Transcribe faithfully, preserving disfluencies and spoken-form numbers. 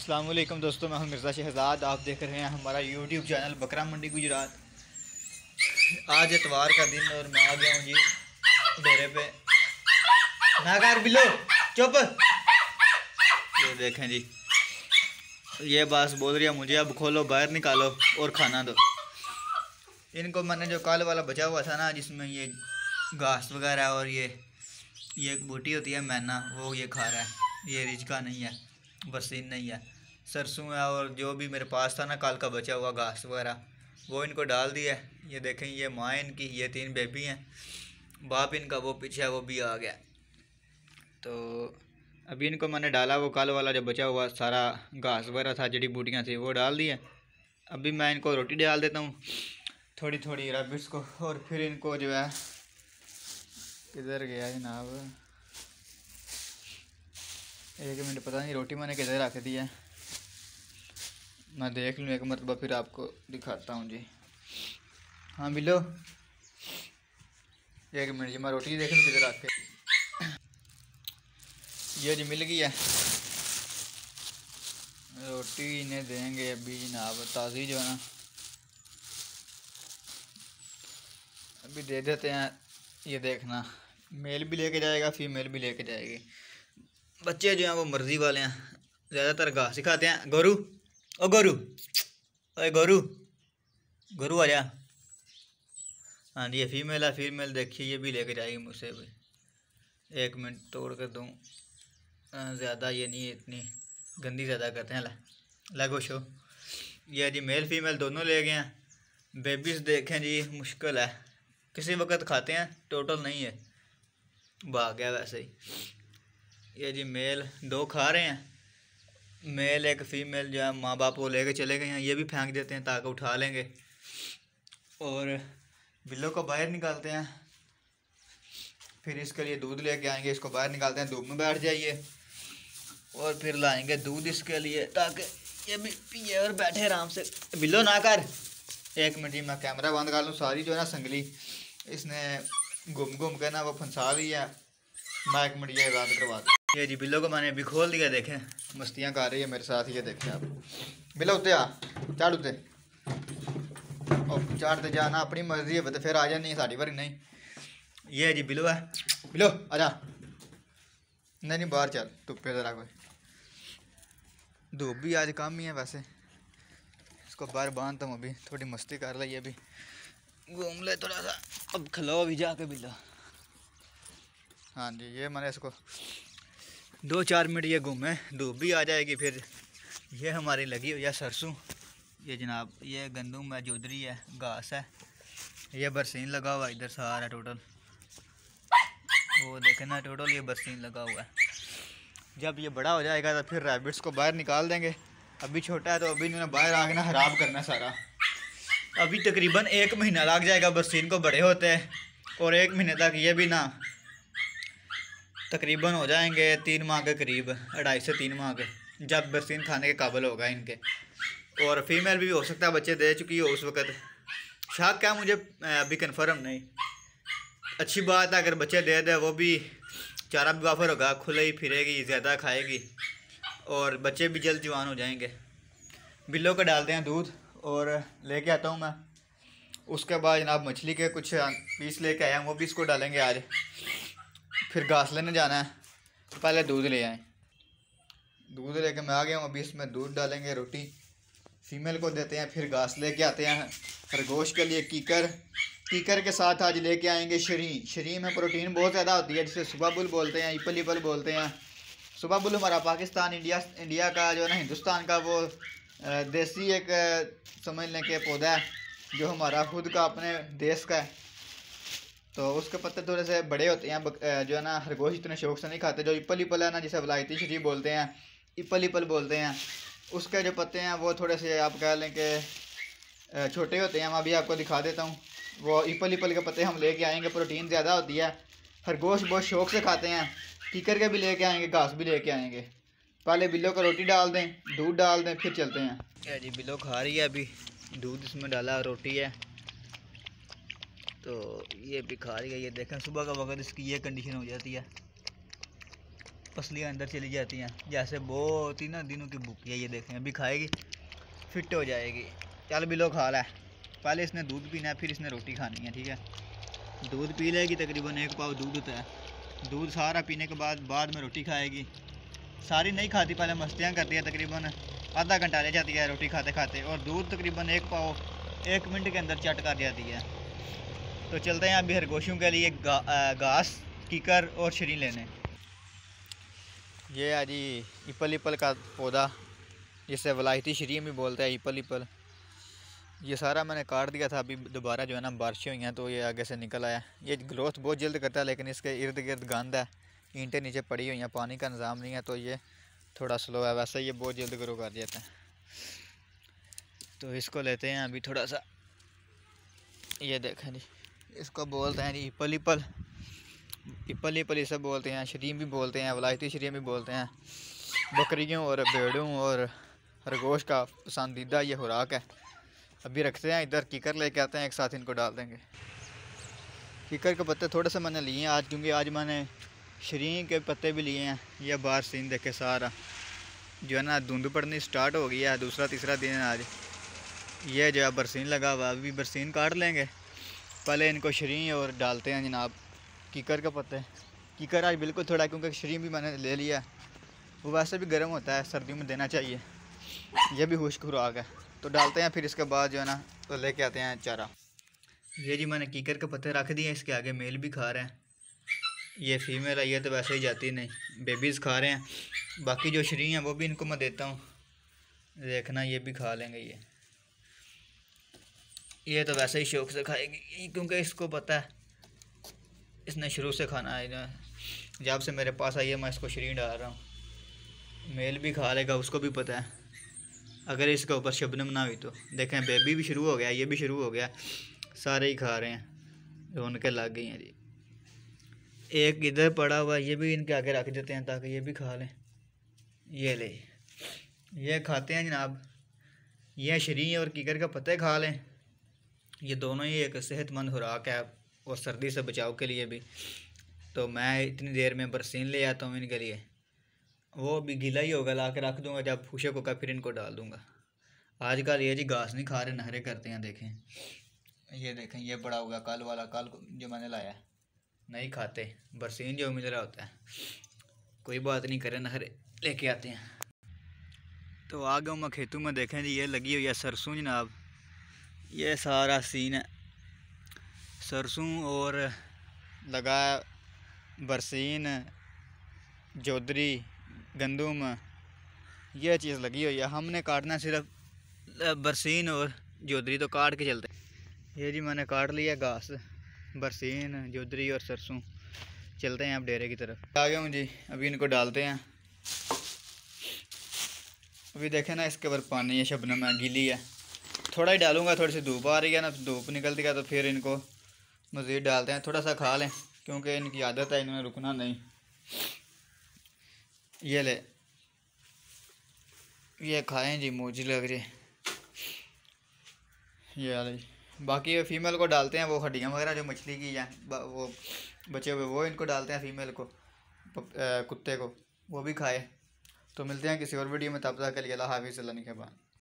अस्सलाम वालेकुम दोस्तों, मैं हूं मिर्ज़ा शहजाद। आप देख रहे हैं हमारा यूट्यूब चैनल बकरा मंडी गुजरात। आज इतवार का दिन और मैं आ गया हूं जी डेरे पे। ना कर बिल्लो चुप। ये देखें जी, ये बात बोल रही है मुझे, अब खोलो बाहर निकालो और खाना दो इनको। मैंने जो कल वाला बचा हुआ था ना, जिसमें ये घास वगैरह और ये ये एक बूटी होती है मैना, वो ये खा रहा है। ये रिजका नहीं है, बरसीन नहीं है, सरसों है। और जो भी मेरे पास था ना कल का बचा हुआ घास वगैरह, वो इनको डाल दिया है। ये देखें, ये माँ इनकी, ये तीन बेबी हैं, बाप इनका वो पीछे है, वो भी आ गया। तो अभी इनको मैंने डाला, वो कल वाला जो बचा हुआ सारा घास वगैरह था, जड़ी बूटियाँ थी, वो डाल दिया। अभी मैं इनको रोटी डाल देता हूँ थोड़ी थोड़ी रैबिट्स को, और फिर इनको जो है, किधर गया जनाब, एक मिनट, पता नहीं रोटी मैंने किधर रख दी है, मैं देख लूँ एक मरतबा फिर आपको दिखाता हूँ जी। हाँ बिल्लो, एक मिनट जी, मैं रोटी देख लूँ किधर रख के। ये जी मिल गई है रोटी, इन्हें देंगे अभी जनाब, ताज़ी जो है ना, अभी दे देते हैं। ये देखना, मेल भी लेके जाएगा, फीमेल भी लेके जाएगी। बच्चे जो हैं वो मर्ज़ी वाले हैं, ज़्यादातर घास ही खाते हैं। गोरू, ओ गोरू, ओए गोरू, गोरू आ जा। हाँ जी, ये फीमेल है, फीमेल देखिए ये भी लेके जाएगी मुझसे भी। एक मिनट तोड़ कर दूँ, ज़्यादा ये नहीं, इतनी गंदी ज़्यादा करते हैं। लगो शो, ये जी मेल फीमेल दोनों ले गए हैं। बेबीज़ देखें जी, मुश्किल है, किसी वक्त खाते हैं, टोटल नहीं है, भाग गया वैसे ही। ये जी मेल दो खा रहे हैं, मेल एक फ़ीमेल जो है माँ बाप को लेके चले गए हैं। ये भी फेंक देते हैं ताकि उठा लेंगे। और बिल्लों को बाहर निकालते हैं, फिर इसके लिए दूध लेके आएंगे। इसको बाहर निकालते हैं, धूप में बैठ जाइए, और फिर लाएंगे दूध इसके लिए ताकि ये भी पिए और बैठे आराम से। बिल्लो ना कर, एक मिनट ही मैं कैमरा बंद कर लूँ। सारी जो है ना संगली इसने घूम घूम के ना वो फंसा दी है। मैं एक मिनट ये रात करवा दूँ। ये जी बिल्लो को मैंने अभी खोल दिया, देखें मस्तियाँ कर रही है मेरे साथ। ये देखें आप, बिल्लो उतरे आ, चढ़ उतरे, और चढ़ते जाना अपनी मर्जी है, तो फिर आ जानी साड़ी बारी नहीं। ये जी बिल्लो है, बिल्लो आजा, नहीं नहीं बाहर चल, धुप्पे जरा, कोई धूप भी आज कम ही है वैसे। इसको बाहर बांधता हूँ, अभी थोड़ी मस्ती कर ली, ये भी घूम ले थोड़ा सा। अब खलो भी जाके बिल्लो। हाँ जी, ये मैंने इसको दो चार मिनट ये घूमे, धूप भी आ जाएगी। फिर ये हमारी लगी हुई है सरसों, ये जनाब ये गंदम है, जोदरी है, घास है, ये बरसीन लगा हुआ है इधर सारा टोटल, वो देखें ना टोटल ये बरसीन लगा हुआ है। जब ये बड़ा हो जाएगा तो फिर रैबिट्स को बाहर निकाल देंगे। अभी छोटा है तो अभी इन्होंने बाहर आके ना खराब करना सारा। अभी तकरीबन एक महीना लग जाएगा बरसीन को बड़े होते हैं, और एक महीने तक ये भी ना तकरीबन हो जाएंगे तीन माह के करीब, अढ़ाई से तीन माह के, जब बरसीन खाने के काबिल होगा इनके। और फीमेल भी हो सकता है बच्चे दे चुकी हो उस वक़्त, शक क्या मुझे अभी कंफर्म नहीं। अच्छी बात है, अगर बच्चे दे दे, वो भी चारा भी वाफर होगा, खुले ही फिरेगी, ज़्यादा खाएगी, और बच्चे भी जल्द जवान हो जाएंगे। बिल्लों को डालते हैं दूध, और लेके आता हूँ मैं। उसके बाद जनाब मछली के कुछ पीस लेके आया हूँ, वो भी इसको डालेंगे आज। फिर घास लेने जाना है, तो पहले दूध ले आए। दूध लेके मैं आ गया हूँ, अभी इसमें दूध डालेंगे, रोटी फीमेल को देते हैं, फिर घास लेके आते हैं खरगोश के लिए। कीकर, कीकर के साथ आज लेके आएंगे शरी। शरी में प्रोटीन बहुत ज़्यादा होती है, जिसे सुबह बुल बोलते हैं, इपल इपल बोलते हैं। सुबह बुल हमारा पाकिस्तान इंडिया इंडिया का जो है ना, हिंदुस्तान का वो देसी एक समझ लें कि पौधा है, जो हमारा खुद का अपने देश का है। तो उसके पत्ते थोड़े से बड़े होते हैं, जो है ना खरगोश इतने शौक से नहीं खाते। जो इपल इपल है ना, जिसे वलायती शरी बोलते हैं, इपल इपल बोलते हैं, उसके जो पत्ते हैं वो थोड़े से आप कह लें कि छोटे होते हैं। मैं अभी आपको दिखा देता हूँ, वो इपल इपल के पत्ते हम लेके आएंगे, प्रोटीन ज़्यादा होती है, खरगोश बहुत शौक से खाते हैं। कीकर के भी लेके आएंगे, घास भी लेके आएंगे। पहले बिल्लो को रोटी डाल दें, दूध डाल दें, फिर चलते हैं। क्या जी बिल्लो खा रही है, अभी दूध इसमें डाला, रोटी है, तो ये भी खा रही है। ये देखें सुबह का वक्त इसकी ये कंडीशन हो जाती है। पसलियाँ अंदर चली जाती हैं। जैसे बहुत ही ना दिनों की भूखी है, ये देखें अभी खाएगी फिट हो जाएगी। चल बिलो खा ला, पहले इसने दूध पीना है फिर इसने रोटी खानी है, ठीक है। दूध पी लेगी, तकरीबन एक पाव दूध होता है। दूध सारा पीने के बाद बाद में रोटी खाएगी। सारी नहीं खाती, पहले मस्तियाँ करती है, तकरीबन आधा घंटा ले जाती है रोटी खाते खाते, और दूध तकरीबन एक पाव एक मिनट के अंदर चट कर जाती है। तो चलते हैं अभी खरगोशों के लिए गा, घास कीकर और शरीर लेने। ये है जी इपल इपल का पौधा, जिसे वलायती शरीम भी बोलते हैं, इपल इपल। ये सारा मैंने काट दिया था, अभी दोबारा जो है ना बारिशें हुई हैं तो ये आगे से निकल आया। ये ग्रोथ बहुत जल्द करता है, लेकिन इसके इर्द गिर्द गंद है, ईंटें नीचे पड़ी हुई हैं, पानी का निज़ाम नहीं है, तो ये थोड़ा स्लो है। वैसे ये बहुत जल्द ग्रो कर जाता है। तो इसको लेते हैं अभी थोड़ा सा, ये देखें जी, इसको बोलते हैं जी इपल इपल। इपल इपल इसे बोलते हैं, शरीम भी बोलते हैं, वलायती शरीम भी बोलते हैं। बकरियों और भेड़ों और खरगोश का पसंदीदा ये खुराक है। अभी रखते हैं इधर, कीकर लेके आते हैं, एक साथ इनको डाल देंगे। कीकर के पत्ते थोड़े से मैंने लिए हैं आज, क्योंकि आज मैंने शरीर के पत्ते भी लिए हैं। ये बाहर सीन देखे सारा जो है ना धुंध पड़नी स्टार्ट हो गई है, दूसरा तीसरा दिन है आज। ये जो है बरसीन लगा हुआ, अभी बरसीन काट लेंगे, पहले इनको शरीर और डालते हैं जनाब कीकर के पत्ते। कीकर आज बिल्कुल थोड़ा, क्योंकि शरीर भी मैंने ले लिया, वो वैसे भी गर्म होता है, सर्दियों में देना चाहिए, ये भी खुश्क खुराक है। तो डालते हैं, फिर इसके बाद जो है ना तो लेके आते हैं चारा। ये जी मैंने कीकर के पत्ते रख दिए, इसके आगे मेल भी खा रहे हैं। ये फीमेल है, ये तो वैसे ही जाती नहीं, बेबीज़ खा रहे हैं। बाकी जो शरीर हैं वो भी इनको मैं देता हूँ, देखना ये भी खा लेंगे। ये ये तो वैसे ही शौक़ से खाएगी, क्योंकि इसको पता है इसने शुरू से खाना है। जब से मेरे पास आई है मैं इसको शरीर डाल रहा हूँ। मेल भी खा लेगा, उसको भी पता है, अगर इसके ऊपर शबनम ना हुई तो। देखें बेबी भी शुरू हो गया, ये भी शुरू हो गया, सारे ही खा रहे हैं, रौनकें लग गई हैं जी। एक इधर पड़ा हुआ, ये भी इनके आगे रख देते हैं ताकि ये भी खा लें। ये ले, ये खाते हैं जनाब, ये शरीर और कीकर का पत्ते खा लें। ये दोनों ही एक सेहतमंद खुराक है, और सर्दी से बचाव के लिए भी। तो मैं इतनी देर में बरसीन ले आता हूँ इनके लिए, वो भी गीला ही होगा, ला के रख दूँगा, जब खुशक होगा फिर इनको डाल दूँगा। आजकल ये जी घास नहीं खा रहे, नहरे करते हैं। देखें ये देखें, ये बड़ा होगा, कल वाला कल जो मैंने लाया नहीं खाते, बरसीन जो मिल रहा होता है। कोई बात नहीं करे, नहरे लेके आते हैं। तो आ गया मैं खेतों में। देखें जी ये लगी हुई है सरसों जनाब, ये सारा सीन है सरसों, और लगा बरसीन, जोदरी, गंदुम, ये चीज़ लगी हुई है। हमने काटना सिर्फ बरसीन और जोदरी, तो काट के चलते। ये जी मैंने काट लिया घास, बरसीन, जोदरी और सरसों। चलते हैं अब डेरे की तरफ। आ गया हूँ जी, अभी इनको डालते हैं। अभी देखें ना इसके ऊपर पानी है, शबनम है, गीली है, थोड़ा ही डालूंगा, थोड़ी सी धूप आ रही है ना, धूप निकलती है तो फिर इनको मज़ीद डालते हैं। थोड़ा सा खा लें, क्योंकि इनकी आदत है, इन्होंने रुकना नहीं। ये ले, ये खाएं जी, मौजी लग रही है। ये वाले बाकी ये फीमेल को डालते हैं, वो हड्डियाँ वगैरह जो मछली की हैं वो बचे हुए, वो इनको डालते हैं फीमेल को, कुत्ते को, वो भी खाए। तो मिलते हैं किसी और वीडियो में, तब तक के लिए अल्लाह हाफ़िज़, अल्लाह निगहबान।